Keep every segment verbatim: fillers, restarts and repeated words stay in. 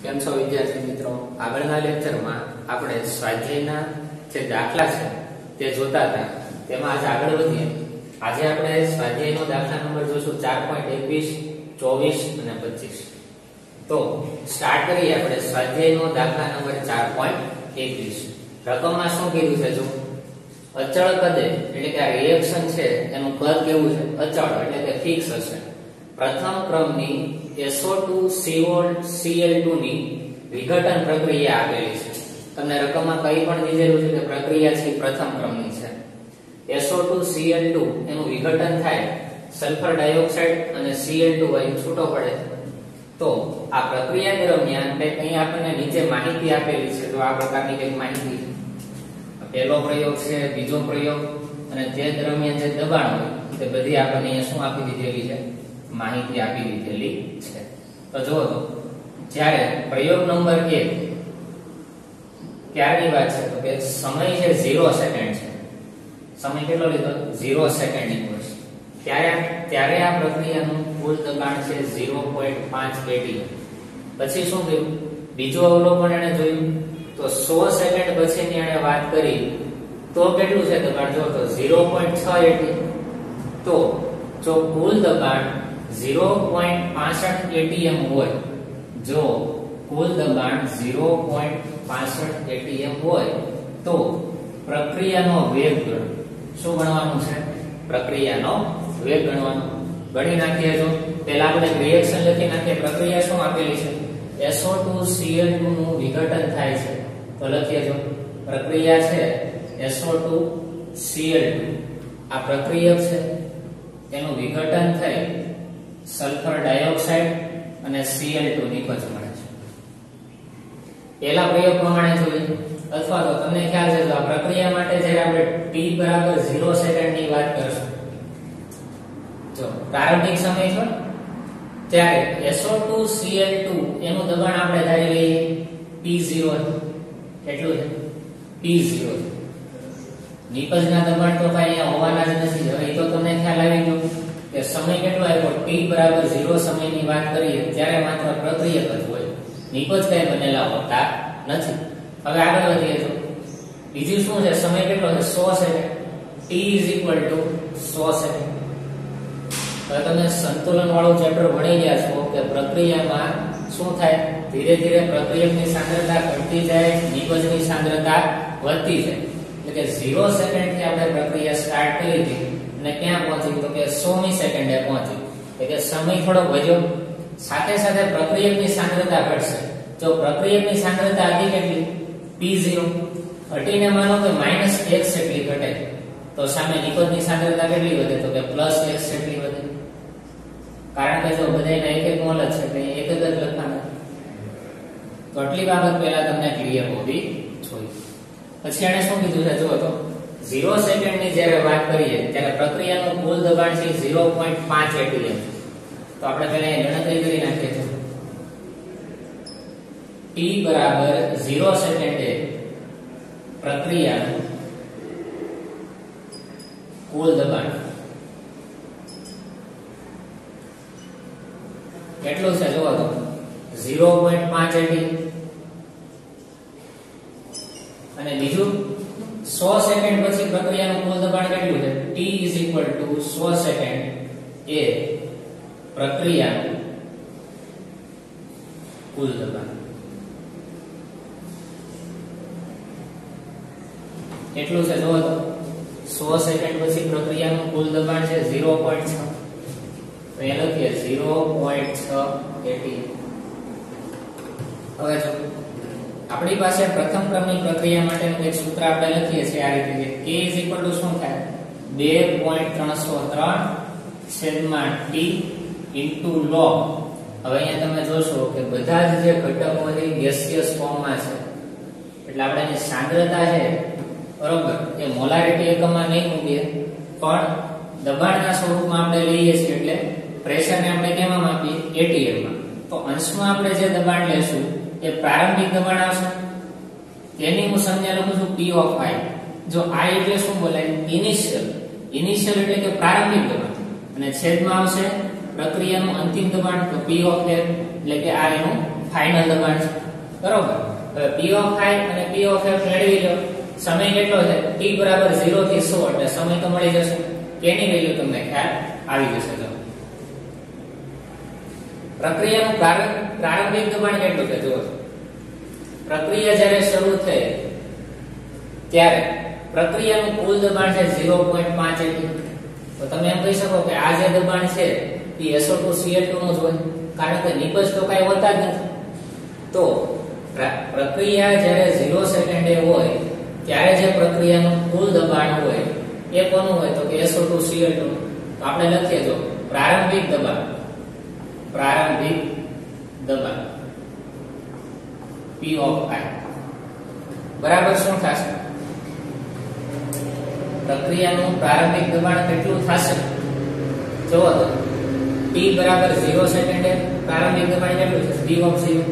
કેમ છો વિદ્યાર્થી મિત્રો? આગળના લેક્ચરમાં આપણે સ્વાધ્યાયના જે દાખલા છે તે જોતા હતા, તેમાં આજે આગળ વધીએ. આજે આપણે સ્વાધ્યાયનો દાખલા નંબર જોશું ચાર પોઈન્ટ એકવીસ, ચોવીસ અને પચીસ. તો સ્ટાર્ટ કરીએ આપણે સ્વાધ્યાયનો દાખલા નંબર ચાર પોઈન્ટ એકવીસ. રકમમાં શું કીધું છે? જો અચળ કદે એટલે કે આ રિએક્શન છે એનું કદ કેવું છે? અચળ એટલે કે ફિક્સ હશે. પ્રથમ ક્રમની S O two C O C L two ની વિઘટન પ્રક્રિયા આપેલી છે. તમને રકમમાં કઈ પણ દીધેલું છે કે પ્રક્રિયા છે પ્રથમ ક્રમની છે. S O two C L two એનું વિઘટન થાય સલ્ફર ડાયોક્સાઇડ અને સી એલ ટુ વાયુ છૂટો પડે. તો આ પ્રક્રિયા દરમિયાન કંઈક અહીં આપણને નીચે માહિતી આપેલી છે. તો આ પ્રકારની કંઈક માહિતી છે. પહેલો પ્રયોગ છે, બીજો પ્રયોગ અને તે દરમિયાન જે દબાણ હોય તે બધી આપણને અહીંયા શું આપી દીધેલી છે? માહિતી આપી દીધેલી છે. તો જુઓ તો જ્યારે પ્રયોગ નંબર એક ક્યારની વાત છે? તો કે સમય છે ઝીરો સેકન્ડ છે. સમય કેટલો લીધો? ઝીરો સેકન્ડ લીધો છે. ત્યારે ત્યારે આ પ્રક્રિયાનું કુલ દબાણ છે ઝીરો પોઈન્ટ પાંચ એટી. પછી શું થયું? બીજું અવલોકન એને જોયું તો સો સેકન્ડ પછીની એને વાત કરી તો કેટલું છે દબાણ? જો તો ઝીરો પોઈન્ટ છ એટી. તો જો કુલ દબાણ ઝીરો પોઈન્ટ પાંસઠ એટીએમ હોય, જો કુલ દબાણ ઝીરો પોઈન્ટ પાંસઠ એટીએમ હોય તો પ્રક્રિયાનો વેગ ગણો. શું ગણવાનું છે? પ્રક્રિયાનો વેગ ગણવાનો. ગણી નાખીએ. જો પહેલા આપણે રિએક્શન લખી નાખીએ. પ્રક્રિયા શું આપેલી છે? S O two C L two નું વિઘટન થાય છે. તો લખીએ. જો પ્રક્રિયા છે S O two C L two, આ પ્રક્રિયા છે એનું વિઘટન થઈ સલ્ફર ડાયોક્સાઇડ અને સી એલ ટુ નિપજ મળે છે. પહેલા પ્રયોગ પ્રમાણે જોઈએ અથવા તો તમને ખ્યાલ છે તો આ પ્રક્રિયા માટે જ્યારે આપણે ટી બરાબર ઝીરો સેકન્ડ ની વાત કરશું, જો પ્રારંભિક સમય છે ત્યારે S O two C L two એનું દબાણ આપણે ધારી લઈએ પી ઝીરો. કેટલું છે? પી ઝીરો. નિપજના દબાણ તો કઈ અહીંયા હોવાના જ નથી. હવે એ તો તમને ખ્યાલ આવી ગયો કે સમય કેટલો આવ્યો? ટી બરાબર ઝીરો સમયની વાત કરીએ ત્યારે માત્ર પ્રક્રિયક જ હોય, નિપજ કઈ બનેલા હોતા નથી. હવે આગળ વધીએ તો બીજું શું છે? સમય કેટલો છે? સો second. T is equal to સો સેકન્ડ. હવે તમે સંતુલન વાળું ચેપ્ટર ભણી ગયા છો કે પ્રક્રિયામાં શું થાય? ધીરે ધીરે પ્રક્રિયકની સાંદ્રતા ઘટતી જાય, નિપજની સાંદ્રતા વધતી જાય. એટલે કે ઝીરો સેકન્ડ થી આપણે પ્રક્રિયા સ્ટાર્ટ કરી હતી અને ક્યાં પહોંચી? તો કે સો મી સેકન્ડે પહોંચી. એટલે કે સમય થોડો વધ્યો, સાથે સાથે પ્રક્રિયકની સાંદ્રતા ઘટશે. જો પ્રક્રિયકની સાંદ્રતા હતી કેટલી? P zero. ઘટીને માનો કે માઇનસ એક જેટલી ઘટે તો સામે નિપજની સાંદ્રતા કેટલી વધે? તો કે પ્લસ એક જેટલી વધે. કારણ કે જો બધાયના એક એક મોલ જ છે એટલે એક જ લખવાના. તો આટલી બાબત પહેલા તમને ક્લિયર હોવી જોઈએ. પછી એને શું કીધું છે? જો તો ઝીરો સેકન્ડ ની જ્યારે વાત કરીએ ત્યારે પ્રક્રિયાનું કુલ દબાણ છે ઝીરો પોઈન્ટ પાંચ એટીએમ. તો આપણે પહેલા એ ગણતરી કરી નાખીએ છીએ. ટી બરાબર ઝીરો સેકન્ડે પ્રક્રિયાનું કુલ દબાણ કેટલું છે? જોવો તો ઝીરો પોઈન્ટ પાંચ એટી. અને બીજું સો સેકન્ડ પછી પ્રક્રિયાનું કુલ દબાણ કેટલું છે? ટી ઇઝ ઇક્વલ ટુ સો સેકન્ડ એ પ્રક્રિયાનું કુલ દબાણ. કેટલું છે? જોવો તો સો સેકન્ડ પછી પ્રક્રિયાનું કુલ દબાણ છે ઝીરો પોઈન્ટ છ. તો એ લખીએ ઝીરો પોઈન્ટ છ એટી. હવે જો આપણી પાસે પ્રથમ ક્રમની પ્રક્રિયા માટેનું એક સૂત્ર આપણે લખીએ છીએ આ રીતે કે K ઇઝ ઇક્વલ ટુ શું થાય? બે પોઈન્ટ ત્રણસો ત્રણ છેદમાં ટી ઇન્ટુ લોગ. હવે અહીંયા તમે જોશો કે બધા જ જે ઘટકો છે ગેસિયસ ફોર્મમાં છે એટલે આપણે એની સાંદ્રતા છે બરોબર એ મોલારિટી એકમમાં નહીં મૂકીએ પણ દબાણના સ્વરૂપમાં આપણે લઈએ છીએ. એટલે પ્રેશરને આપણે કેમાં માપીએ? એટીએમ માં. તો અંશમાં આપણે જે દબાણ લેશું એ પ્રારંભિક દબાણ આવશે. તેની હું સંજ્ઞા લખું છું P of I. જો I એટલે શું બોલાય? ઇનિશિયલ. ઇનિશિયલ એટલે કે પ્રારંભિક દબાણ અને છેદમાં આવશે પ્રક્રિયાનું અંતિમ દબાણ. તો P of F એટલે કે આ એનું ફાઇનલ દબાણ છે બરોબર. હવે p ઓફ i અને p ઓફ f મેળવી લો. સમય કેટલો છે t બરાબર ઝીરો થી સો એટલે સમય તો મળી જશે. કેની વેલ્યુ તમને ખ્યાલ આવી જશે. જો પ્રક્રિયાનું પ્રારંભિક દબાણ કેટલું છે જુઓ. પ્રક્રિયા જ્યારે શરૂ થઈ ત્યારે પ્રક્રિયાનું કુલ દબાણ છે ઝીરો પોઈન્ટ પાંચ એટી. તો તમે એમ કહી શકો કે આ જે દબાણ છે એ S O two C L two નું જ હોય, કારણ કે નિપજ તો કઈ હોતા જ નથી. તો પ્રક્રિયા જ્યારે ઝીરો સેકન્ડે હોય ત્યારે જે પ્રક્રિયાનું કુલ દબાણ હોય એ કોનું હોય તો કે S O two C L two. તો આપણે લખીએ જો પ્રારંભિક દબાણ પ્રારંભિક દબાણ p ઓફ i બરાબર શું થશે? પ્રક્રિયાનું પ્રારંભિક દબાણ કેટલું થશે જોવો તો t બરાબર ઝીરો સેકન્ડે પ્રારંભિક દબાણ કેટલું છે p ઓફ ઝીરો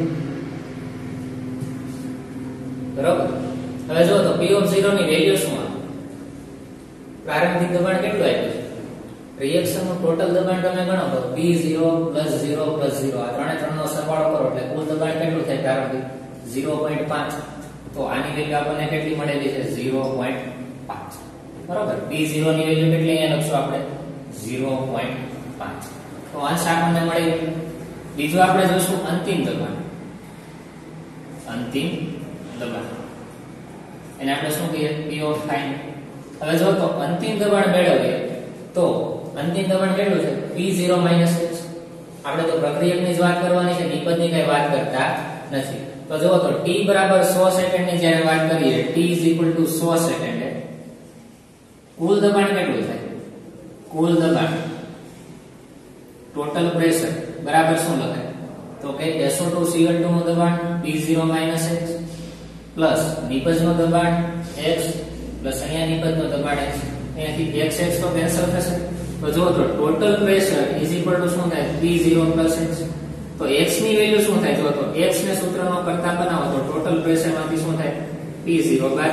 બરાબર. હવે જો તો p ઓફ ઝીરો ની વેલ્યુ શું આવે? પ્રારંભિક દબાણ કેટલું આપ્યું છે? રિએક્શન નું ટોટલ દબાણ તમે ગણો તો p zero plus zero plus zero આ ત્રણે ત્રણ નો સરવાળો કરો એટલે કુલ દબાણ કેટલું થાય પ્રારંભિક ઝીરો પોઈન્ટ પાંચ. તો આની વેલ્યુ આપણને કેટલી મળેલી છે ઝીરો પોઈન્ટ પાંચ બરાબર. p ઝીરો ની વેલ્યુ કેટલી અહીંયા લખશું આપણે ઝીરો પોઈન્ટ પાંચ. તો અંશ આપણને મળી ગયો. બીજું આપણે જોશું અંતિમ દબાણ. અંતિમ દબાણ એને આપણે શું કહીએ p ઓફ ફાઇનલ. હવે જો તો અંતિમ દબાણ મેળવીએ તો અંતિમ દબાણ કેટલું છે p ઝીરો માઈનસ h. આપણે તો પ્રક્રિયકની જ વાત કરવાની છે, નિપજની કઈ વાત કરતા નથી. તો જો તો t બરાબર સો સેકન્ડ ની જ્યારે વાત કરીએ t સો સેકન્ડ કુલ દબાણ કેટલું થાય? કુલ દબાણ ટોટલ પ્રેશર બરાબર શું લખાય તો કે S O two C L two નું દબાણ p zero minus h plus નિપજનું દબાણ x પ્લસ અહીંયા નિપજનું દબાણ x. અહીંયાથી x x તો કેન્સલ થશે. તો જો તો total pressure is equal to શું થાય p ઝીરો પ્લસ h. તો x ની વેલ્યુ શું થાય જો તો x ને સૂત્રનો કરતા બનાવો તો ટોટલ પ્રેશર માંથી શું થાય p ઝીરો બાદ.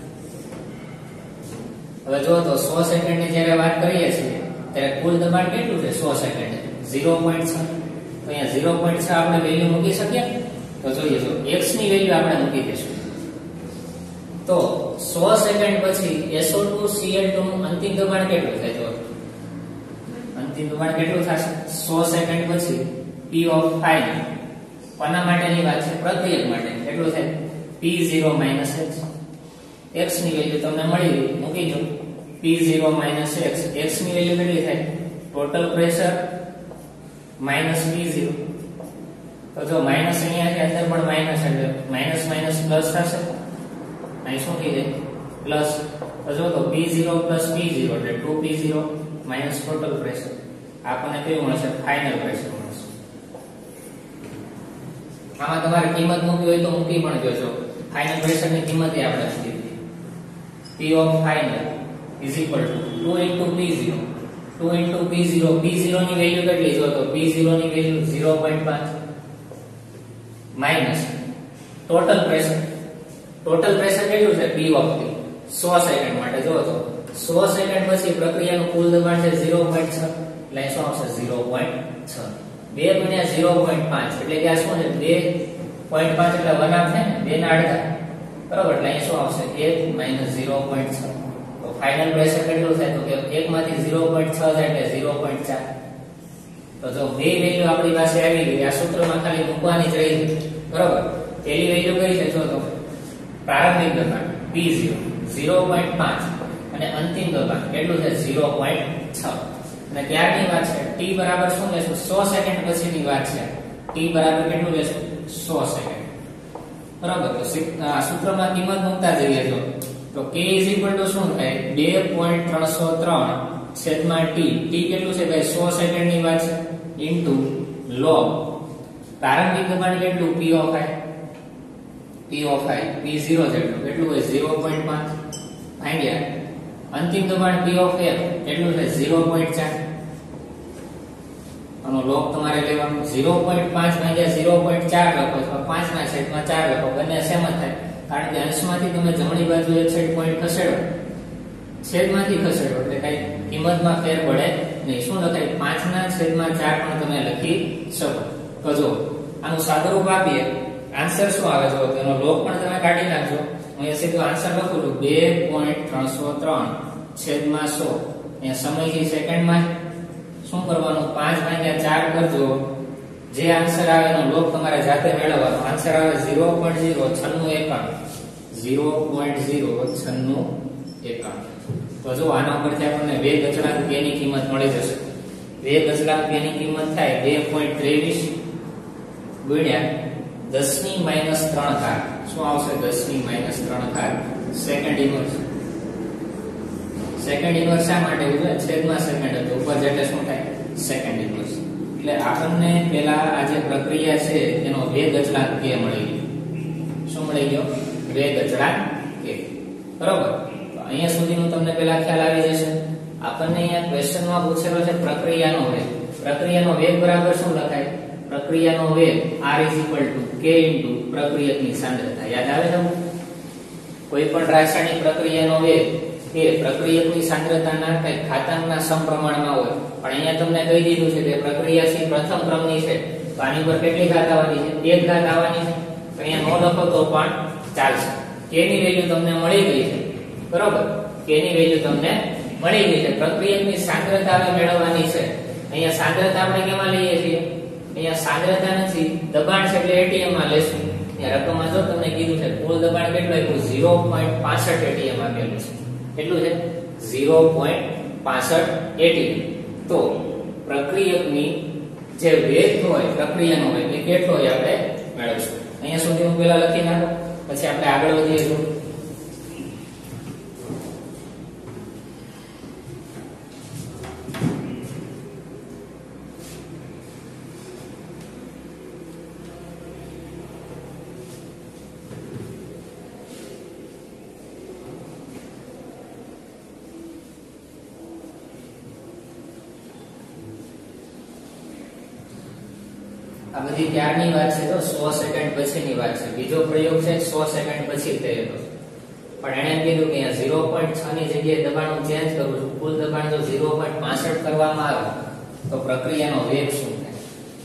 હવે જો તો સો સેકન્ડ ની જ્યારે વાત કરીએ છીએ ત્યારે કુલ દબાણ કેટલું છે સો સેકન્ડ ઝીરો પોઈન્ટ છ. તો અહીંયા ઝીરો પોઈન્ટ છ આપણે વેલ્યુ મૂકી શકીએ. તો જોઈએ જો x ની વેલ્યુ આપણે મૂકી દઈશું. તો સો સેકન્ડ પછી S O two C L two નું અંતિમ દબાણ કેટલું થાય જો અંતિમ દબાણ કેટલું થશે સો સેકન્ડ પછી p ઓફ ફાઇનલ કોના માટેની વાત છે પ્રક્રિયક માટે કેટલું થાય p zero minus h. x ની વેલ્યુ તમને મળી ગઈ મૂકી દો p zero minus x. x ની વેલ્યુ કેટલી થાય total pressure minus p zero. તો જો માઈનસ અહીંયા છે અંદર પણ માઈનસ એટલે માઈનસ માઈનસ પ્લસ થશે. અહીં શું થઈ જાય પ્લસ. તો જો તો p zero plus p zero એટલે two p zero minus total pressure આપણને કયું મળશે ફાઇનલ પ્રેશર મળશે. આમાં તમારે કિંમત મૂકવી હોય તો મૂકી પણ જોજો. ફાઇનલ પ્રેશર ની કિંમત એ આપણે મૂકી દીધી p of final is equal to two into p zero two into p zero. p zero ની વેલ્યુ કેટલી જો તો p ઝીરો ની વેલ્યુ ઝીરો પોઈન્ટ પાંચ minus total pressure. Total pressure કેટલું છે p ઓફ t સો સેકન્ડ માટે જો તો સો સેકન્ડ પછી પ્રક્રિયાનું કુલ દબાણ છે ઝીરો પોઈન્ટ છ એટલે શું આવશે ઝીરો પોઈન્ટ છ. બે ગુણ્યા ઝીરો પોઈન્ટ પાંચ એટલે કે આ શું છે બે પોઈન્ટ પાંચ એટલે વન હાફ થાય ને બે ના અડધા બરાબર. એટલે અહીં શું આવશે એક માઈનસ ઝીરો પોઈન્ટ છ. તો ફાઇનલ પ્રેશર કેટલું થાય તો કે એક માંથી ઝીરો પોઈન્ટ છ થાય એટલે ઝીરો પોઈન્ટ ચાર. તો જો બે વેલ્યુ આપણી પાસે આવી ગઈ આ સૂત્રમાં ખાલી મૂકવાની જ રહી બરાબર. પેલી વેલ્યુ કઈ છે જો તો પ્રારંભિક દબાણ p ઝીરો ઝીરો પોઈન્ટ પાંચ અને અંતિમ દબાણ કેટલું છે ઝીરો પોઈન્ટ છ. અને ત્યારની વાત છે t બરાબર શું લેશું સો સેકન્ડ પછીની વાત છે. t બરાબર કેટલું લેશું સો સેકન્ડ બરાબર. તો આ સૂત્રમાં કિંમત મૂકતા જઈએ જો તો k શું થાય બે પોઈન્ટ ત્રણસો ત્રણ છેદમાં t. t કેટલું છે ભાઈ સો સેકન્ડ ની વાત છે ઇન્ટુ log પ્રારંભિક દબાણ કેટલું p of i p of i p zero જેટલું કેટલું હોય ઝીરો પોઈન્ટ પાંચ ભાગ્યા અંતિમ દબાણ p ઓફ f કેટલું છે ઝીરો પોઈન્ટ ચાર. આનો log તમારે લેવાનો ઝીરો પોઈન્ટ પાંચ ભાગ્યા ઝીરો પોઈન્ટ ચાર લખો તો પાંચ ના છેદમાં ચાર લખો બંને સેમ જ થાય કારણ કે અંશમાંથી તમે જમણી બાજુ એક છેદ પોઈન્ટ ખસેડો છેદમાંથી ખસેડો એટલે કઈ કિંમતમાં ફેર પડે નહીં. શું લખાય પાંચ ના છેદમાં ચાર પણ તમે લખી શકો. તો જો આનું સાદુરૂપ આપીએ આન્સર શું આવે જો તેનો લોગ પણ તમે કાઢી નાખજો. અહીંયા સીધો આન્સર લખું છું બે પોઈન્ટ ત્રણસો ત્રણ છેદમાં સો. અહીંયા સમય છે સેકન્ડમાં. શું કરવાનું પાંચ ભાગ્યા ચાર કરજો. જે આન્સર આવે એનો લોગ તમારે જાતે મેળવવાનો. આન્સર આવે ઝીરો પોઈન્ટ ઝીરો છન્નું એકાણું. ઝીરો પોઈન્ટ ઝીરો છન્નું એકાણું. તો જો આના પરથી આપણને વેગ અચળાંક k ની કિંમત મળી જશે. વેગ અચળાંક k ની કિંમત થાય બે પોઈન્ટ ત્રેવીસ ગુણ્યા દસ ની માઈનસ ત્રણ ઘાત. શું આવશે દસ ની માઈનસ ત્રણ ઘાત સેકન્ડ ઇન્વર્સ. સેકન્ડ ઇન્વર્સ શા માટે છે? છેદમાં સેકન્ડ હતો ઉપર એટલે શું થાય સેકન્ડ ઇન્વર્સ. એટલે આપણને પેલા આ જે પ્રક્રિયા છે એનો વેગ અચળાંક k મળી ગયો. શું મળી ગયો? વેગ અચળાંક k. બરોબર. તો અહીંયા સુધીનું તમને પેલા ખ્યાલ આવી જશે. આપણને અહીંયા ક્વેશ્ચનમાં પૂછેલો છે પ્રક્રિયાનો વેગ. પ્રક્રિયાનો વેગ બરાબર શું લખાય? પ્રક્રિયાનો વેગ r k પ્રક્રિયકની સાંદ્રતા. યાદ આવે તમને? કોઈ પણ રાસાયણિક પ્રક્રિયાનો વેગ એ પ્રક્રિયકની સાંદ્રતાના કઈ ઘાતાંકના સમપ્રમાણમાં હોય. પણ અહીંયા તમને કહી દીધું છે કે પ્રક્રિયા સી પ્રથમ ક્રમની છે તો આની પર કેટલી ઘાત આવવાની છે? એક ઘાત આવવાની છે. તો અહીંયા નો લખો તો પણ ચાલશે. k ની વેલ્યુ તમને મળી ગઈ છે. બરોબર. k ની વેલ્યુ તમને મળી ગઈ છે. પ્રક્રિયકની સાંદ્રતા હવે મેળવવાની છે. અહીંયા સાંદ્રતા આપણે કેમાં લઈએ છીએ? અહીંયા સાંદ્રતા નથી દબાણ છે એટલે એટીએમ માં લેશું. અહીંયા રકમમાં જો તમને કીધું છે કુલ દબાણ કેટલું આપ્યું ઝીરો પોઈન્ટ પાંસઠ એટીએમ આપેલું છે. કેટલું છે? ઝીરો પોઈન્ટ પાંસઠ એટીએમ. તો પ્રક્રિયકની જે વેગ હોય પ્રક્રિયાનો વેગ એ કેટલો હોય આપણે મેળવશું. અહીંયા સુધી હું પહેલા લખી નાખો પછી આપણે આગળ વધીએ. આ બધી ક્યારની વાત છે? તો સો સેકન્ડ પછીની વાત છે. બીજો પ્રયોગ છે સો સેકન્ડ પછી થયેલો. પણ એણે એમ કીધું કે અહીંયા ઝીરો પોઈન્ટ છ ની જગ્યાએ દબાણ હું ચેન્જ કરું છું. કુલ દબાણ જો ઝીરો પોઈન્ટ પાંસઠ કરવામાં આવે તો પ્રક્રિયાનો વેગ શું થાય?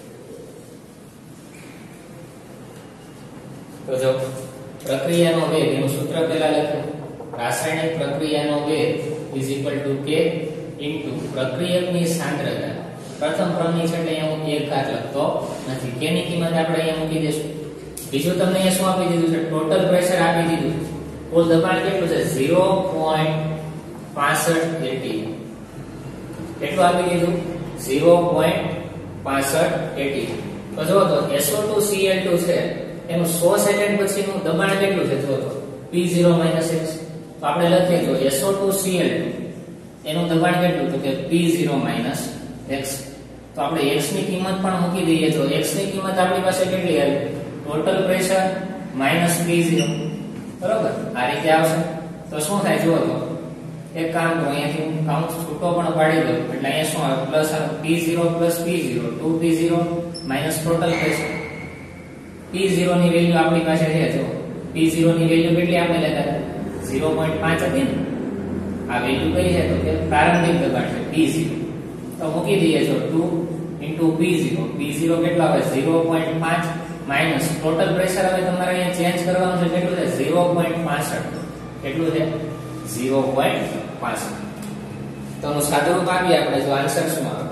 તો જો પ્રક્રિયાનો વેગ એનું સૂત્ર પહેલા લખ્યું. રાસાયણિક પ્રક્રિયાનો વેગ is equal to k into પ્રક્રિયકની સાંદ્રતા. પ્રથમ ક્રમની છે એટલે હું એક ઘાત લખતો નથી. k ની કિંમત આપણે અહીંયા મૂકી દઈશું. બીજું તમને અહીંયા શું આપી દીધું છે? ટોટલ પ્રેશર આપી દીધું. કુલ દબાણ કેટલું છે? ઝીરો પોઈન્ટ પાંસઠ એટીએમ. કેટલું આપી દીધું? ઝીરો પોઈન્ટ પાંસઠ એટીએમ. તો જો તો S O two C L two છે એનું સો સેકન્ડ પછીનું દબાણ કેટલું છે? જો તો પી ઝીરો માઈનસ x. તો આપણે લખીએ જો S O two C L two એનું દબાણ કેટલું? તો કે પી ઝીરો માઈનસ x. તો આપણે x ની કિંમત પણ મૂકી દઈએ. તો x ની કિંમત આપણી પાસે કેટલી આવી? Total pressure minus P zero. બરોબર. આ રીતે આવશે. તો શું થાય જુઓ તો એક કામ કરો અહીંયાથી હું કાઉન્ટ છૂટો પણ પાડી દઉં એટલે અહીંયા શું આવે? Plus P zero plus P zero two P zero minus total pressure. P zero ની વેલ્યુ આપણી પાસે છે. જો પી ઝીરો ની વેલ્યુ કેટલી આપણે લેતા હતા? ઝીરો પોઈન્ટ પાંચ હતી ને. આ વેલ્યુ કઈ છે? તો કે પ્રારંભિક દબાણ છે પી ઝીરો. તો મૂકી દઈએ છો two into P zero. P zero કેટલા આવે? ઝીરો પોઈન્ટ પાંચ માઈનસ ટોટલ પ્રેશર હવે તમારે અહીંયા ચેન્જ કરવાનું છે. કેટલું છે? ઝીરો પોઈન્ટ પાંસઠ. કેટલું છે? ઝીરો પોઈન્ટ પાંસઠ. તો આનું સાદુરૂપ આપીએ આપણે. જો આન્સર શું આવે?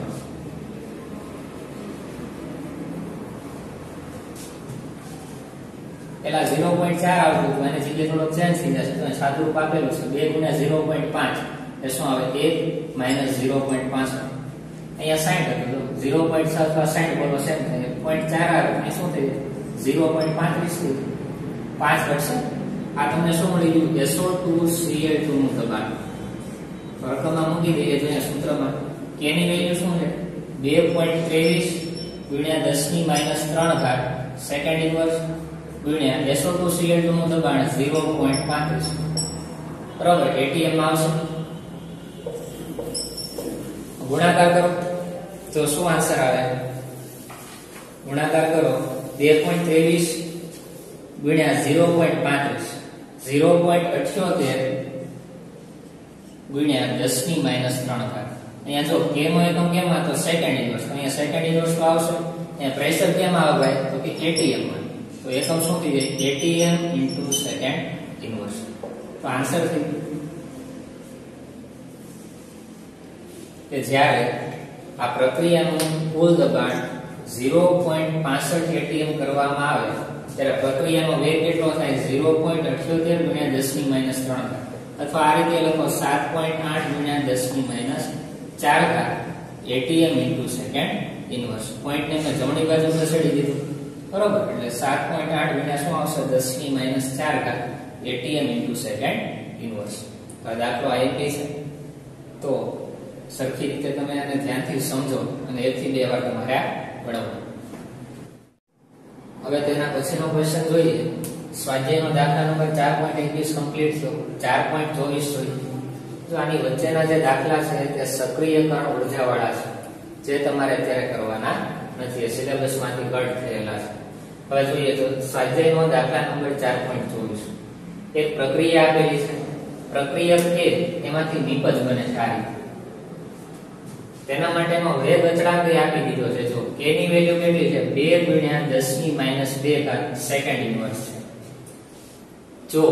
પેલા ઝીરો પોઈન્ટ ચાર આવતું હતું એની જગ્યાએ થોડો ચેન્જ થઈ જશે. તો સાદુરૂપ આપેલું છે બે ગુણ્યા ઝીરો પોઈન્ટ પાંચ એ શું આવે? એક માઈનસ ઝીરો પોઈન્ટ પાંસઠ. અહીંયા સાઈઠ હતું. ઝીરો પોઈન્ટ છ અથવા સાઈઠ બોલો સેમ થાય. પોઈન્ટ ચાર આવે એ શું થઈ જાય? ઝીરો પોઈન્ટ પાંત્રીસ થઈ જાય. પાંચ ઘટશે. આ તમને શું મળી ગયું? S O two C L two નું દબાણ. રકમમાં મૂકી દઈએ. જો અહીંયા સૂત્રમાં k ની વેલ્યુ શું છે? બે પોઈન્ટ ત્રેવીસ ગુણ્યા દસ ની માઈનસ ત્રણ ઘાત સેકન્ડ ઇન્વર્સ ગુણ્યા S O two C L two નું દબાણ ઝીરો પોઈન્ટ પાંત્રીસ. બરાબર. એટીએમ માં આવશે. ગુણાકાર કરો તો શું આન્સર આવે? ગુણાકાર કરો બે પોઈન્ટ ત્રેવીસ ગુણ્યા ઝીરો પોઈન્ટ પાંત્રીસ ઝીરો પોઈન્ટ અઠ્યોતેર ગુણ્યા દસ ની માઈનસ ત્રણ ઘાત. અહીંયા જો k નો એકમ કેમાં? તો સેકન્ડ ઇન્વર્સ. અહીંયા સેકન્ડ ઇન્વર્સ તો આવશે એ પ્રેશર કેમ આવે ભાઈ? તો કે એટીએમ માં. તો એકમ શું થઈ જાય? ATM into second inverse. તો આન્સર થઈ ગયો કે જ્યારે આ પ્રક્રિયાનું કુલ દબાણ ઝીરો પોઈન્ટ પાંસઠ એટીએમ કરવામાં આવે ત્યારે પ્રક્રિયાનો વેગ કેટલો થાય? ઝીરો પોઈન્ટ અઠ્યોતેર ગુણ્યા દસ ની માઈનસ ત્રણ ઘાત, અથવા આ રીતે લખો સાત પોઈન્ટ આઠ ગુણ્યા દસ ની માઈનસ ચાર ઘાત ATM into second inverse. Point ને મેં જમણી બાજુ ખસેડી દીધું, બરોબર? એટલે સાત પોઈન્ટ આઠ ગુણ્યા શું આવશે? દસ ની માઈનસ ચાર ઘાત એટીએમ ઇન્ટુ સેકન્ડ ઇનવર્સ. તો આ દાખલો આઈએમપી છે. તો સરખી રીતે તમે આને ધ્યાનથી સમજો અને એક થી બે વાર તમારે ગણવો. હવે તેના પછીનો ક્વેશ્ચન જોઈએ. સ્વાધ્યાયનો દાખલા નંબર ચાર પોઈન્ટ એકવીસ કમ્પ્લીટ થયો. ચાર પોઈન્ટ ચોવીસ જોઈએ. જો આની વચ્ચેના જે દાખલા છે તે સક્રિયકરણ ઉર્જાવાળા છે, જે તમારે અત્યારે કરવાના નથી, એ સિલેબસમાંથી કટ થયેલા છે. હવે જોઈએ તો સ્વાધ્યાયનો દાખલા નંબર ચાર પોઈન્ટ ચોવીસ. એક પ્રક્રિયા આપેલી છે. પ્રક્રિયક કે એમાંથી નિપજ બને છે આ રીતે. તેના માટેનો વેગ અચળાંક આપી દીધો છે. જો k ની વેલ્યુ કેટલી છે? બે ગુણ્યા દસ ની માઈનસ બે ઘાત સેકન્ડ ઇનવર્સ છે. જો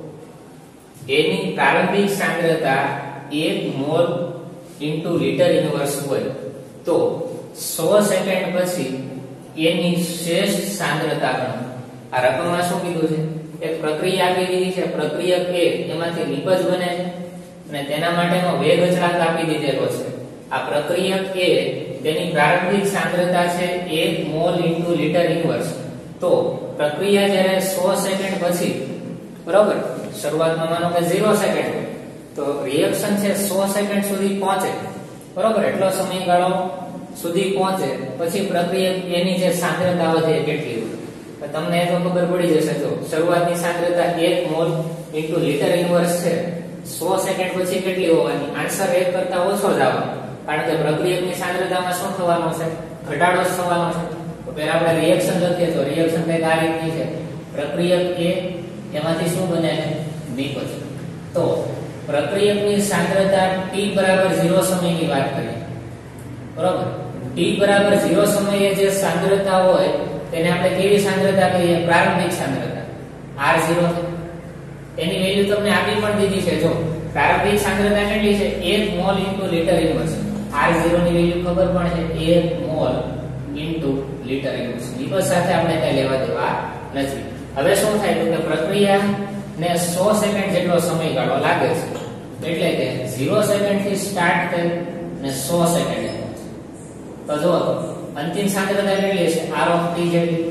a ની પ્રારંભિક સાંદ્રતા એક મોલ ઇન્ટુ લિટર ઇનવર્સ હોય તો સો સેકન્ડ પછી a ની શ્રેષ્ઠ સાંદ્રતા ગણો. આ રકમમાં શું કીધું છે? એક પ્રક્રિયા આપી દીધી છે. પ્રક્રિયક a એમાંથી નિપજ બને છે અને તેના માટેનો વેગ અચળાંક આપી દીધેલો છે. આ પ્રક્રિયક a તેની પ્રારંભિક સાંદ્રતા છે એક મોલ ઇન્ટુ લિટર ઇનવર્સ. તો પ્રક્રિયા જ્યારે સો સેકન્ડ પછી, બરોબર, શરૂઆતમાં માનો કે ઝીરો સેકન્ડ, તો રિએક્શન છે સો સેકન્ડ સુધી પહોંચે, બરોબર, એટલો સમયગાળો સુધી પહોંચે પછી પ્રક્રિયક a ની જે સાંદ્રતા વધે કેટલી હોય તો તમને એ તો ખબર પડી જશે. જો શરૂઆતની સાંદ્રતા એક મોલ ઇન્ટુ લિટર ઇનવર્સ છે, સો સેકન્ડ પછી કેટલી હોવાની? આન્સર એક કરતા ઓછો જ આવે, કારણ કે પ્રક્રિયકની સાંદ્રતામાં શું થવાનું છે? ઘટાડો જ થવાનો છે. તો પહેલા આપણે રિએક્શન લખીએ તો રિએક્શન કંઈક આ રીતની છે. પ્રક્રિયક a એમાંથી શું બને છે? નિપજ. તો પ્રક્રિયકની સાંદ્રતા t બરાબર ઝીરો સમયની વાત કરીએ, બરોબર? t બરાબર ઝીરો સમયે જે સાંદ્રતા હોય તેને આપણે કેવી સાંદ્રતા કહીએ? પ્રારંભિક સાંદ્રતા આર ઝીરો. એની વેલ્યુ તમને આપી પણ દીધી છે. જો પ્રારંભિક સાંદ્રતા કેટલી છે? એક mole into litre inverse. R zero ની વેલ્યુ ખબર પણ છે, એક મોલ ઇન્ટુ લિટર ઇનવર્સ. નિપજ સાથે આપણે કઈ લેવા દેવા નથી. હવે શું થાય તો કે પ્રક્રિયા ને સો સેકન્ડ જેટલો સમયગાળો લાગે છે, એટલે કે ઝીરો સેકન્ડ થી સ્ટાર્ટ થઈ ને સો સેકન્ડ પહોંચે. તો જો અંતિમ સાંદ્રતા કેટલી છે? આર ઓફ ટી જેટલી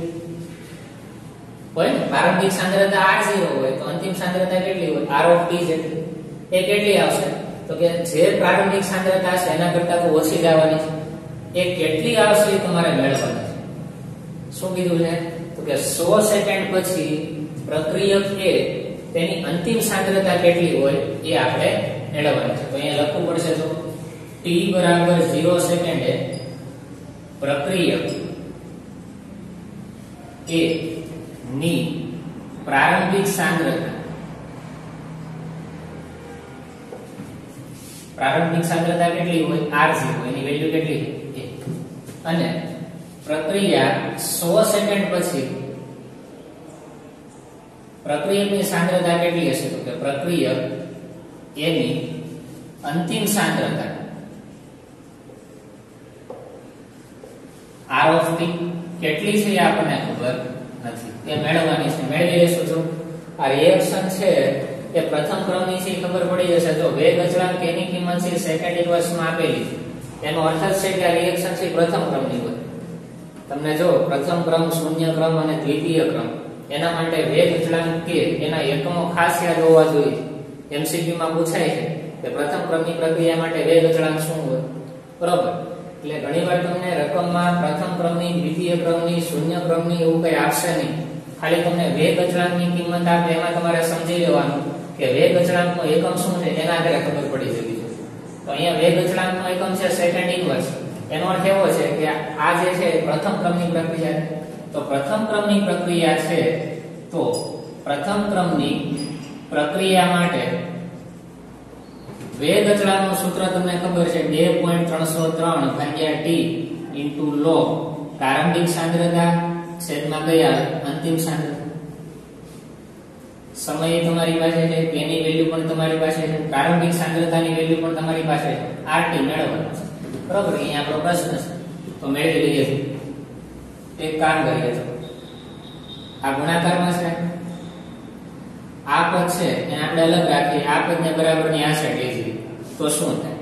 હોય ને. પ્રારંભિક સાંદ્રતા આર ઝીરો હોય તો અંતિમ સાંદ્રતા કેટલી હોય? આર ઓફ ટી જેટલી. એ કેટલી આવશે? તો કે જે પ્રારંભિક સાંદ્રતા છે એના કરતા તો ઓછી જ આવવાની છે. એ કેટલી આવશે એ તમારે મેળવવાની છે. શું કીધું છે? તો કે સો સેકન્ડ પછી પ્રક્રિયક a તેની અંતિમ સાંદ્રતા કેટલી હોય એ આપણે મેળવવાની છે. તો અહીંયા લખવું પડશે. તો t બરાબર ઝીરો સેકન્ડે પ્રક્રિયક a ની પ્રારંભિક સાંદ્રતા પ્રારંભિક સાંદ્રતા કેટલી હોય? R zero. એની વેલ્યુ કેટલી? એક. અને પ્રક્રિયા સો સેકન્ડ પછી પ્રક્રિયકની સાંદ્રતા કેટલી હશે? તો કે પ્રક્રિયક a ની અંતિમ સાંદ્રતા આર ઓફ ટી કેટલી છે એ આપણને ખબર નથી, એ મેળવવાની છે. મેળવી લેશું. જો આ રિએક્શન છે એ પ્રથમ ક્રમની છે ખબર પડી જશે. જો વેગ અચળાંક k ની કિંમત છે સેકન્ડ ઇનવર્સમાં આપેલી છે, એનો અર્થ છે કે આ રિએક્શન છે પ્રથમ ક્રમની હોય. તમને જો પ્રથમ ક્રમ, શૂન્ય ક્રમ અને દ્વિતીય ક્રમ, એના માટે વેગ અચળાંક k એના એકમો ખાસ યાદ હોવા જોઈએ. એમસીક્યુ માં પૂછાય છે કે પ્રથમ ક્રમની પ્રક્રિયા માટે વેગ અચળાંક શું હોય, બરોબર? એટલે ઘણીવાર તમને રકમમાં પ્રથમ ક્રમની, દ્વિતીય ક્રમની, શૂન્ય ક્રમની એવું કઈ આપશે નહીં. ખાલી તમને વેગ અચળાંકની કિંમત આપે એમાં તમારે સમજી લેવાનું કે વેગ અચળાંકનો એકમ શું છે એના આધારે ખબર પડી જવી જોઈએ. તો અહીંયા વેગ અચળાંકનો એકમ છે સેકન્ડ ઇનવર્સ. એનો અર્થ એવો છે કે આ જે છે પ્રથમ ક્રમની પ્રક્રિયા છે. તો પ્રથમ ક્રમની પ્રક્રિયા છે તો પ્રથમ ક્રમની પ્રક્રિયા માટે વેગ અચળાંકનું સૂત્ર તમને ખબર છે બે પોઈન્ટ ત્રણસો ત્રણ ભાગ્યા t ઇન્ટુ log પ્રારંભિક સાંદ્રતા છેદમાં કયા અંતિમ સાંદ્રતા. સમય તમારી પાસે છે, k ની વેલ્યુ પણ તમારી પાસે છે, પ્રારંભિક સાંદ્રતાની વેલ્યુ પણ તમારી પાસે છે. rt મેળવવાનું છે. બરોબર, અહીંયા આપણો પ્રશ્ન છે તો મેળવી લઈએ છીએ. એક કામ કરીએ તો આ ગુણાકારમાં છે, આ પદ છે એને આપણે અલગ રાખીએ, આ પદને બરાબરની આ સાઈડ લઈ જઈએ તો શું થાય?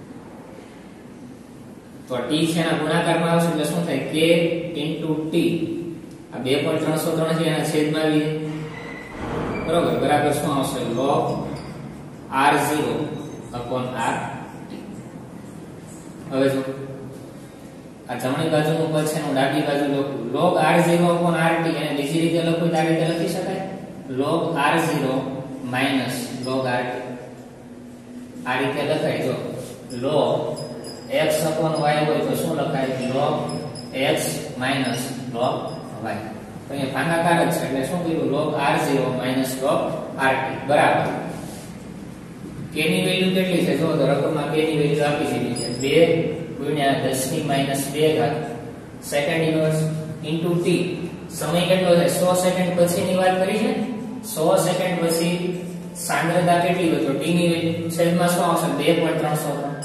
તો t છે એના ગુણાકારમાં આવશે એટલે શું થાય? k t. આ બે પોઈન્ટ ત્રણસો ત્રણ છે એના છેદમાં આવી, બરોબર, બરાબર શું આવશે? log r zero upon r t. હવે જો આ જમણી બાજુનું પદ છે હું ડાબી બાજુ લખું, log r zero upon r t, અને બીજી રીતે લખું તો આ રીતે લખી શકાય log r zero minus log r t. આ રીતે લખાય. જો log x upon y હોય તો શું લખાય? log x minus log y. તો અહીંયા ભાગાકાર જ છે એટલે શું કર્યું? log r zero minus log r t બરાબર k ની વેલ્યુ કેટલી છે? જો તો રકમમાં k ની વેલ્યુ આપી દીધી છે બે ગુણ્યા દસ ની માઈનસ બે ઘાત સેકન્ડ ઇન્વર્સ ઇન્ટુ t. સમય કેટલો છે? સો સેકન્ડ પછીની વાત કરી છે. સો સેકન્ડ પછી સાંદ્રતા કેટલી હોય તો t ની વેલ્યુ છેદમાં શું આવશે? બે પોઈન્ટ ત્રણસો ત્રણ.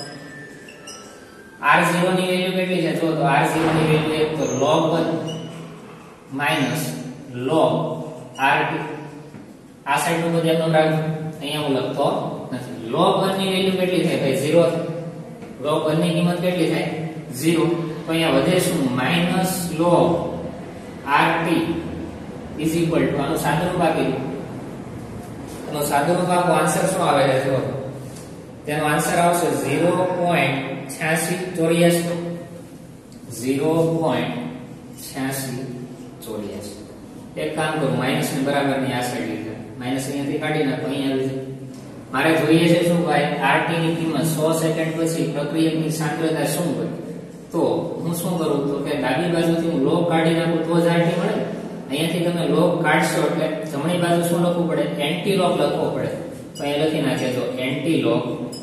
r zero ની વેલ્યુ કેટલી છે? જો તો r zero ની વેલ્યુ એક તો log one minus log rt. આ સાઈડ નું બધું એમનું રાખજો, અહીંયા હું લખતો નથી. log one ની વેલ્યુ કેટલી થાય ભાઈ? ઝીરો. log one ની કિંમત કેટલી થાય? ઝીરો. તો અહીંયા વધે શું? Minus log rt is equal to આનું સાદુરૂપ આપી દો. આનો સાદુરૂપ આપો, આન્સર શું આવે છે? જો તેનો આન્સર આવશે ઝીરો પોઈન્ટ છ્યાસી ચોર્યાસી. ઝીરો પોઈન્ટ છ્યાસી ચોર્યાસી. એક કામ કરું, માઈનસ ની બરાબર ની આ સાઈડ લીધે માઈનસ અહીંયાથી કાઢી નાખો, અહીંયા આવી જાય. મારે જોઈએ છે શું ભાઈ? rt ની કિંમત સો સેકન્ડ પછી પ્રક્રિયકની સાંદ્રતા શું હોય? તો હું શું કરું તો કે ડાબી બાજુથી હું log કાઢી નાખું તો જ rt મળે. અહીંયાથી તમે log કાઢશો એટલે જમણી બાજુ શું લખવું પડે? એન્ટી log લખવો પડે. તો અહીંયા લખી નાખીએ તો anti log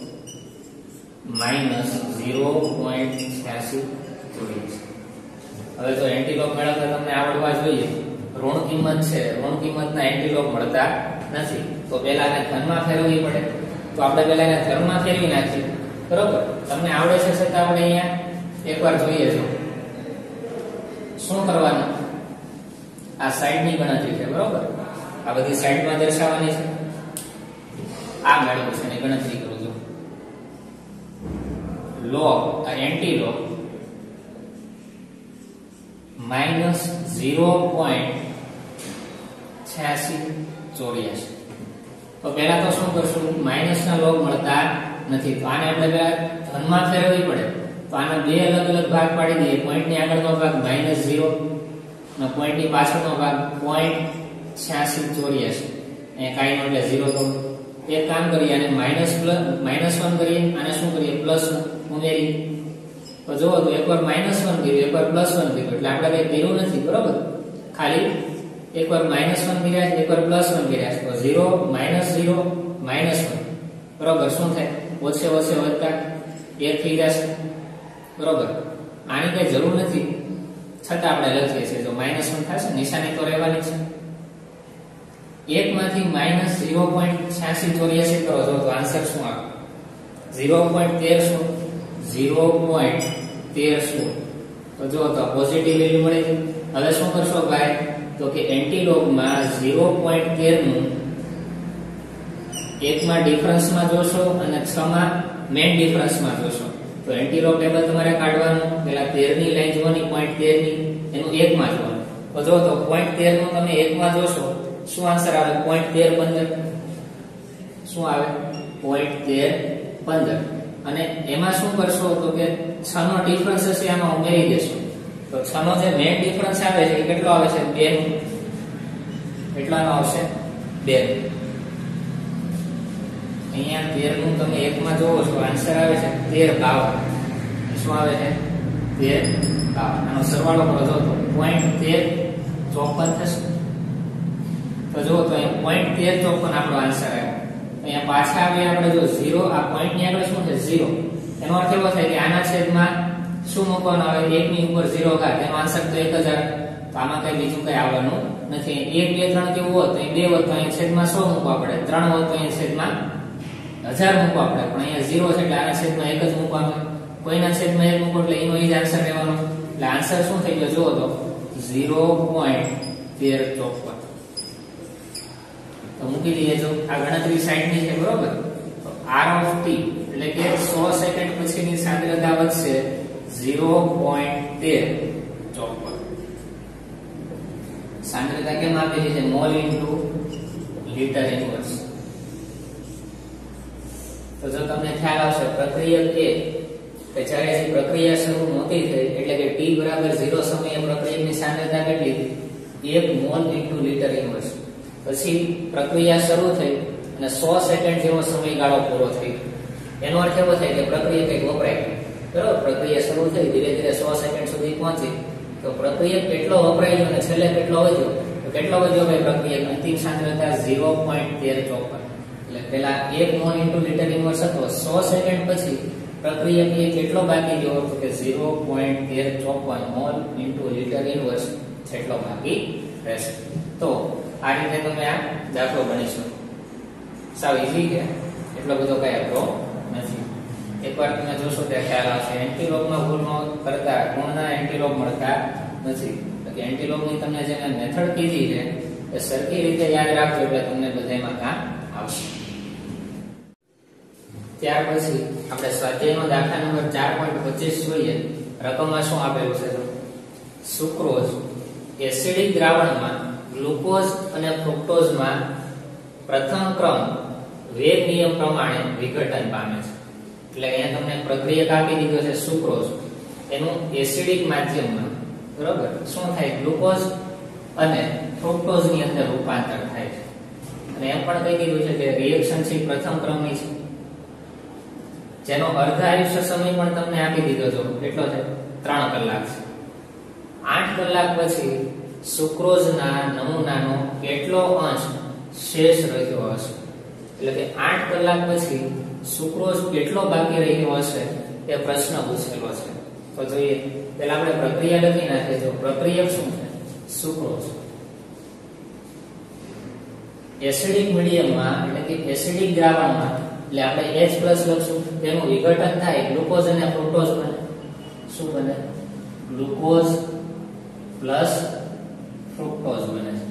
minus zero point છ્યાસી ચોર્યાસી. હવે તો એન્ટી log મેળવતા તમને આવડવા જોઈએ. ઋણ કિંમત છે, ઋણ કિંમતના એન્ટી log મળતા નથી તો પહેલા એને ધનમાં ફેરવવી પડે. તો આપણે પહેલા એને ધનમાં ફેરવી નાખીએ, બરોબર. તમને આવડે છે છતાં આપણે અહીંયા એકવાર જોઈએ છો શું કરવાનું. આ સાઈડની ગણતરી છે, બરોબર. આ બધી સાઈડમાં દર્શાવવાની છે. આ મેળવું છે એની ગણતરી કરું છું. log આ anti log minus zero point છ્યાસી ચોર્યાસી. તો પહેલા તો શું કરશું? માઇનસ ના log મળતા નથી તો આને આપણે પહેલા ધનમાં ફેરવવી પડે. તો આના બે અલગ અલગ ભાગ પાડી દઈએ. પોઈન્ટ ની આગળનો ભાગ માઈનસ ઝીરો અને પોઈન્ટ ની પાછળનો ભાગ પોઈન્ટ છ્યાસી ચોર્યાસી. અહીંયા કાંઈ નો એટલે ઝીરો. તો એક કામ કરીએ, આને માઇનસ પ્લસ માઇનસ વન કરીએ, આને શું કરીએ? પ્લસ ઉમેરી. તો જુઓ તો એકવાર માઇનસ વન કર્યું, એકવાર પ્લસ વન કર્યું એટલે આપણે કઈ કર્યું નથી, બરોબર. ખાલી એકવાર માઇનસ વન કર્યા છે, એકવાર પ્લસ વન કર્યા છે. તો zero minus zero minus one, બરોબર. શું થાય? ઓછે ઓછે વધતા એક થઈ જશે, બરોબર. આની કઈ જરૂર નથી છતાં આપણે લખીએ છીએ. જો માઇનસ વન થશે નિશાની તો રહેવાની છે. એક માંથી માઇનસ ઝીરો પોઈન્ટ છ્યાસી ચોર્યાસી કરો છો તો આન્સર શું આવે? ઝીરો પોઈન્ટ તેર શું? ઝીરો પોઈન્ટ તેર શું? તો જો તો પોઝિટિવ વેલ્યુ મળે છે. હવે શું કરશો ભાઈ? તો કે એન્ટી log માં ઝીરો પોઈન્ટ તેર નું એક માં ડિફરન્સ માં જોશો અને છ માં મેઇન ડિફરન્સ માં જોશો. તો એન્ટી log ટેબલ તમારે કાઢવાનું. પહેલા તેર ની લાઈન જોવાની, પોઈન્ટ તેર ની એનું એક માં જોવાનું. તો જો તો પોઈન્ટ તેર નું તમે એક માં જોશો શું આન્સર આવે? પોઈન્ટ તેર પંદર. શું આવે? પોઈન્ટ તેર પંદર. અને એમાં શું કરશો તો કે છ નો ડિફરન્સ હશે આમાં ઉમેરી દેશો. તો છ નો જે મેઇન ડિફરન્સ આવે છે એ કેટલો આવે છે? બે નું. કેટલાનો આવશે? બે. અહીંયા તેર નું તમે એક માં જોવો છો આન્સર આવે છે તેર બાવન. શું આવે છે? તેર બાવન. આનો સરવાળો કરો તો પોઈન્ટ તેર ચોપન થશે. તો જો તો અહીંયા પોઈન્ટ તેર ચોપન આપણો આન્સર આવ્યો. અહીંયા પાછા આવે આપણે જો ઝીરો, આ પોઈન્ટ ની આગળ શું છે? ઝીરો. એનો અર્થ એવો થાય કે આના છેદમાં શું મૂકવાનું આવે? એક ની ઉપર ઝીરો ઘાત, એનો આન્સર તો એક જ આવે. તો આમાં કઈ બીજું કઈ આવવાનું નથી. એક બે ત્રણ કેવું હોત તો બે હોત તો અહીંયા છેદમાં સો મૂકવા પડે, ત્રણ હોત તો અહીંયા છેદમાં હજાર મૂકવા પડે, પણ અહીંયા ઝીરો છે એટલે આના છેદમાં એક જ મૂકવાનું. કોઈના છેદમાં એક મૂકો એટલે એનો એ જ આન્સર રહેવાનો. એટલે આન્સર શું થઈ ગયો જુઓ તો ઝીરો પોઈન્ટ તેર ચોપન. તો મૂકી દઈએ. જો આ ગણતરી સાઈડ ની છે બરોબર. તો આર ઓફ ટી એટલે કે સો સેકન્ડ પછીની સાંદ્રતા વધશે ઝીરો પોઈન્ટ તેર ચોપન. સાંદ્રતા કેમ આપેલી છે? Mole into litre inverse. તો જો તમને ખ્યાલ આવશે પ્રક્રિયક એ કે જ્યારે જે પ્રક્રિયા શરૂ નહોતી થઈ એટલે કે ટી બરાબર ઝીરો સમયે પ્રક્રિયકની સાંદ્રતા કેટલી હતી? એક મોલ ઇન્ટુ લીટર ઇન્વર્સ. પછી પ્રક્રિયા શરૂ થઈ અને સો સેકન્ડ જેવો સમયગાળો પૂરો થઈ. એનો અર્થ એવો થાય કે પ્રક્રિયા કંઈક વપરાય. બરાબર, પ્રક્રિયા શરૂ થઈ ધીરે ધીરે સો સેકન્ડ સુધી પહોંચી તો પ્રક્રિયા કેટલો વપરાય ગયો અને છેલ્લે કેટલો વધ્યો? તો કેટલો વધ્યો ભાઈ પ્રક્રિયા? અંતિમ સાંદ્રતા ઝીરો પોઈન્ટ તેર ચોપન. એટલે પેલા એક મોલ ઇન્ટુ લીટર ઇન્વર્સ હતો, સો સેકન્ડ પછી પ્રક્રિયા એ કેટલો બાકી રહ્યો? તો કે ઝીરો પોઈન્ટ તેર ચોપન મોલ ઇન્ટુ લીટર ઇન્વર્સ જેટલો બાકી રહેશે. તો આ રીતે તમે આ દાખલો ગણી શકો. સાવ ઈઝી છે, એટલો બધો કઈ અઘરો નથી. એકવાર તમે જોશો ત્યારે ખ્યાલ આવશે. એન્ટીલોપમાં ભૂલ ન કરતા ગુણના એન્ટીલોપ મળતા નથી. કે એન્ટીલોપની તમને જે મેં મેથડ કીધી છે એ સરખી રીતે યાદ રાખજો એટલે તમને બધામાં કામ આવશે. ત્યાર પછી આપણે સ્વાધ્યાયનો દાખલા નંબર ચાર પોઈન્ટ પચીસ જોઈએ. રકમમાં શું આપેલું છે? સુક્રોઝ એસિડિક દ્રાવણમાં ગ્લુકોઝ અને ફ્રુક્ટોઝમાં પ્રથમ ક્રમ વેગ નિયમ પ્રમાણે વિઘટન પામે છે. એટલે અહીંયા તમને પ્રક્રિયક આપી દીધો છે સુક્રોઝ. એનું એસિડિક માધ્યમમાં બરોબર શું થાય? ગ્લુકોઝ અને ફ્રુક્ટોઝ ની અંદર રૂપાંતર થાય છે. અને એમ પણ કહી દીધું છે કે રિએક્શન છે પ્રથમ ક્રમની છે, જેનો અર્ધ આયુષ્ય સમય પણ તમને આપી દીધો છે. કેટલો છે? ત્રણ કલાક છે. આઠ કલાક પછી સુક્રોઝના નમૂનાનો કેટલો અંશ શેષ રહ્યો હશે? એટલે કે આઠ કલાક પછી સુક્રોઝ કેટલો બાકી રહ્યો હશે એ પ્રશ્ન પૂછેલો છે. તો જોઈએ પહેલા આપણે પ્રક્રિયા લખી નાખીએ. તો પ્રક્રિયક શું છે? સુક્રોઝ. એસિડિક મીડિયમમાં એટલે કે એસિડિક દ્રાવણમાં એટલે આપણે H+ લખશું. તેનું વિઘટન થાય ગ્લુકોઝ અને ફ્રુક્ટોઝ બને. શું બને? ગ્લુકોઝ પ્લસ ફ્રુક્ટોઝ બને છે.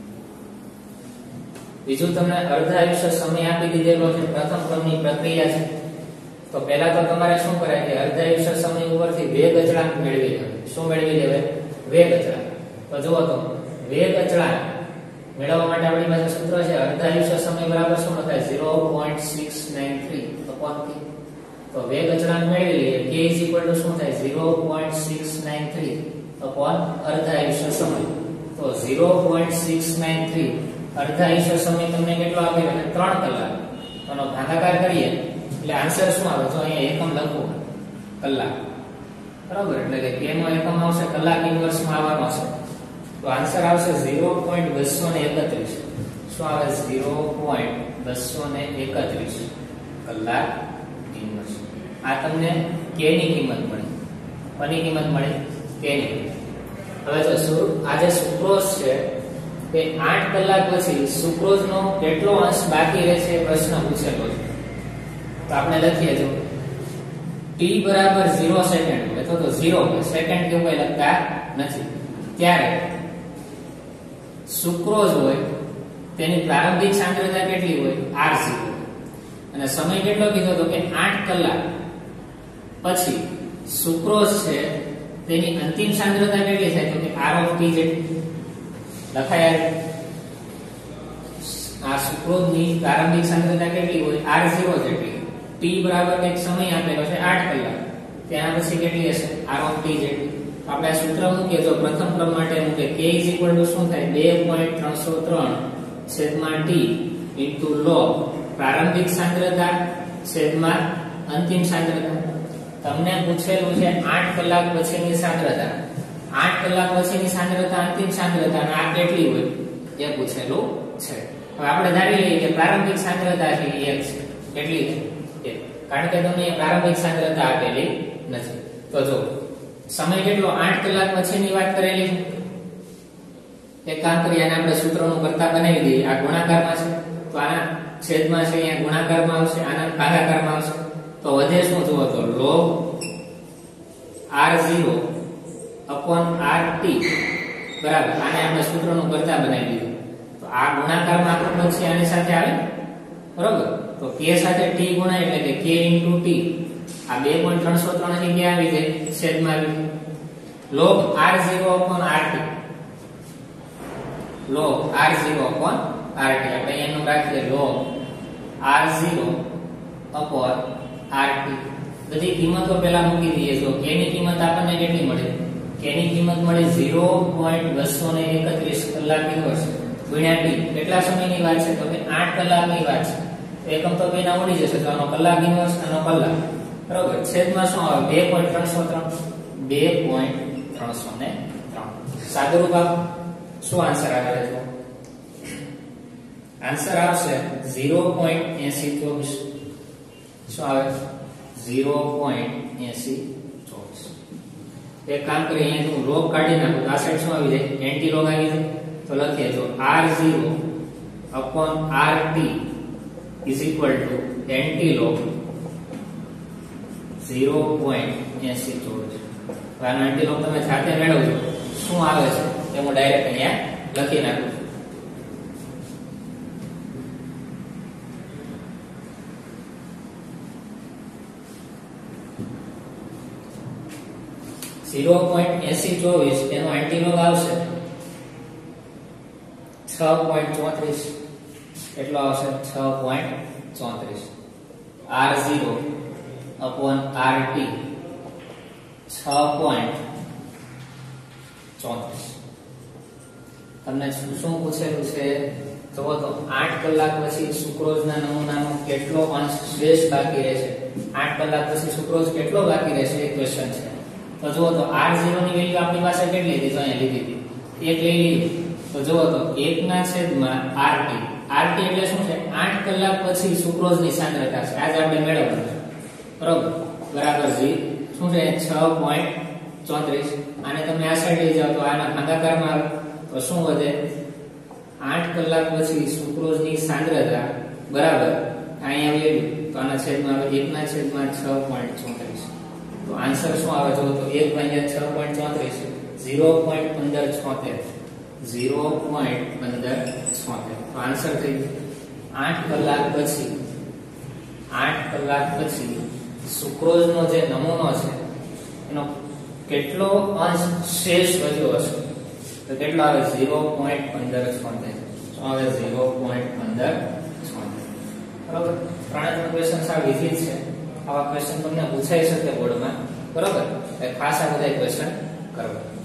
બીજું તમને અર્ધ આયુષ્ય સમય આપી દીધેલો છે. પ્રથમ ક્રમની પ્રક્રિયા છે. તો પહેલા તો તમારે શું કરાય કે અર્ધ આયુષ્ય સમય ઉપરથી વેગ અચળાંક મેળવી લેવાય. શું મેળવી લેવાય? વેગ અચળાંક. તો જુઓ તો વેગ અચળાંક મેળવવા માટે આપણી પાસે સૂત્ર છે અર્ધ આયુષ્ય સમય બરાબર શું લખાય? Zero point six nine three upon p. તો વેગ અચળાંક મેળવી લઈએ. k શું થાય? Zero point six nine three upon અર્ધ આયુષ્ય સમય. તો zero point six nine three અર્ધ આયુષ્ય સમય તમને કેટલો આપી રહ્યો? ત્રણ કલાક. એનો ભાગાકાર કરીએ એટલે આન્સર શું આવે? તો અહીંયા એકમ લખો કલાક. બરાબર, એટલે કે k નો એકમ આવશે કલાક ઇન્વર્સમાં આવવાનો છે. તો આન્સર આવશે ઝીરો પોઈન્ટ બસો એકત્રીસ. શું આવે? ઝીરો પોઈન્ટ બસો એકત્રીસ કલાક ઇન્વર્સ. આ તમને k ની કિંમત મળી. કોની કિંમત મળી? k ની. હવે જો આ જે સુક્રોઝ છે તે આઠ કલાક પછી સુક્રોઝ નો કેટલો અંશ બાકી રહેશે એ પ્રશ્ન પૂછેલો છે. તો આપણે લખીએ જો t બરાબર ઝીરો સેકન્ડ અથવા તો ઝીરો સેકન્ડ કેવું કઈ લખતા નથી ત્યારે સુક્રોઝ હોય તેની પ્રારંભિક સાંદ્રતા કેટલી હોય? R zero. અને સમય કેટલો કીધો તો કે આઠ કલાક પછી સુક્રોઝ છે તેની અંતિમ સાંદ્રતા કેટલી થાય? તો કે આર ઓફ ટી જેટલી લખાય. આ સુક્રોઝ ની પ્રારંભિક સાંદ્રતા કેટલી હોય? આર ઝીરો જેટલી. ટી બરાબર એક સમય આપેલો છે આઠ કલાક. તેના પછી કેટલી હશે? આર ઓફ ટી જેટલી. આપણે આ સૂત્ર મૂકીએ તો પ્રથમ ક્રમ માટે મૂકે k શું થાય? બે પોઈન્ટ ત્રણસો ત્રણ છેદમાં t ઇન્ટુ log પ્રારંભિક સાંદ્રતા છેદમાં અંતિમ સાંદ્રતા. તમને પૂછેલું છે આઠ કલાક પછીની સાંદ્રતા. આઠ કલાક પછીની સાંદ્રતા અંતિમ સાંદ્રતા અને આ કેટલી હોય એ પૂછેલું છે. હવે આપણે ધારી લઈએ કે પ્રારંભિક સાંદ્રતા છે એક છે. કેટલી છે? એક. કારણ કે તમને પ્રારંભિક સાંદ્રતા આપેલી નથી. તો જો સમય કેટલો આઠ કલાક પછીની વાત કરેલી છે. એક કામ કરીએ, આને આપણે સૂત્રનું કરતા બનાવી દઈએ. આ ગુણાકારમાં છે તો આના છેદમાં છે, અહીંયા ગુણાકારમાં આવશે, આના ભાગાકારમાં આવશે. તો વધે શું જુઓ તો log r zero upon rt બરાબર. આને આપણે સૂત્રનું કરતા બનાવી દીધું. તો આ ગુણાકારમાં આપણું પદ છે આની સાથે આવે બરાબર. તો k સાથે t ગુણાય એટલે કે k into t. આ બે પોઈન્ટ ત્રણસો ત્રણ અહીં ક્યાં આવી જાય? છેદમાં આવી જાય. log r zero upon rt log r zero upon rt આપણે એનું રાખીએ log r zero upon rt. બધી કિંમતો પહેલા મૂકી દઈએ. જો k ની કિંમત આપણને કેટલી મળે? k ની કિંમત મળે zero point two એકત્રીસ કલાક દિવસ ગુણ્યા t. કેટલા સમયની વાત છે? તો કે આઠ કલાકની વાત છે. એકમ તો બેના ઉડી જશે તો આનો કલાક દિવસ, આનો કલાક બરોબર. છેદમાં શું આવે? બે પોઈન્ટ ત્રણસો ત્રણ બે પોઈન્ટ ત્રણસો ત્રણ. સાદુરૂપ આપ શું આન્સર આવે છે? આન્સર આવશે zero point eighty ચોવીસ. શું આવે? zero point eighty ચોવીસ. એક કામ કરીએ, અહીંયા હું log કાઢી નાખું. આ સાઈડ શું આવી જાય? એન્ટી log આવી જાય. તો લખીએ જો r zero upon rt is equal to anti log zero point eighty ચોવીસ. આનો એન્ટી log તમે જાતે મેળવજો શું આવે છે એ હું ડાયરેક્ટ અહીંયા લખી નાખું છું. zero point eighty ચોવીસ એનો એન્ટી log આવશે છ પોઈન્ટ ચોત્રીસ. કેટલો આવશે? છ પોઈન્ટ ચોત્રીસ. r zero upon rt છ પોઈન્ટ ચોત્રીસ. તમને શું પૂછેલું છે? તો તો આઠ કલાક પછી સુક્રોઝના નમૂનાનો કેટલો અંશ શેષ બાકી રહેશે? આઠ કલાક પછી સુક્રોઝ કેટલો બાકી રહેશે એ ક્વેશ્ચન છે. તો જુઓ તો r zero ની વેલ્યુ આપણી પાસે કેટલી હતી? તો અહીંયા લીધી હતી, એક લઈ લીધી. તો જુઓ તો એક ના છેદમાં rt. rt એટલે શું છે? આઠ કલાક પછી સુક્રોઝની સાંદ્રતા છે. આજ આપણે મેળવવાનું છે બરોબર. બરાબર જી શું છે? છ પોઈન્ટ ચોત્રીસ. આને તમે આ સાઈડ લઈ જાઓ તો આના ભાગાકારમાં આવે તો શું વધે? આઠ કલાક પછી સુક્રોઝની સાંદ્રતા બરાબર અહીંયા વેલ્યુ તો આના છેદમાં આવે એક ના છેદમાં છ પોઈન્ટ ચોત્રીસ. તો આન્સર શું આવે? જો તો એક ભાગ્યા છ પોઈન્ટ ચોત્રીસ zero point પંદર છોતેર zero point પંદર છોતેર. તો આન્સર થઈ ગયો આઠ કલાક પછી આઠ કલાક પછી સુક્રોઝનો જે નમૂનો છે એનો કેટલો અંશ શેષ વધ્યો હશે? તો કેટલો આવે? zero point પંદર છોતેર. શું આવે? zero point પંદર છોતેર. બરોબર. ત્રણે ત્રણ ક્વેશ્ચન સાવ ઈઝી છે. આવા ક્વેશ્ચન તમને પૂછાઈ શકે બોર્ડમાં બરોબર. ખાસ આ બધા ક્વેશ્ચન કરવા.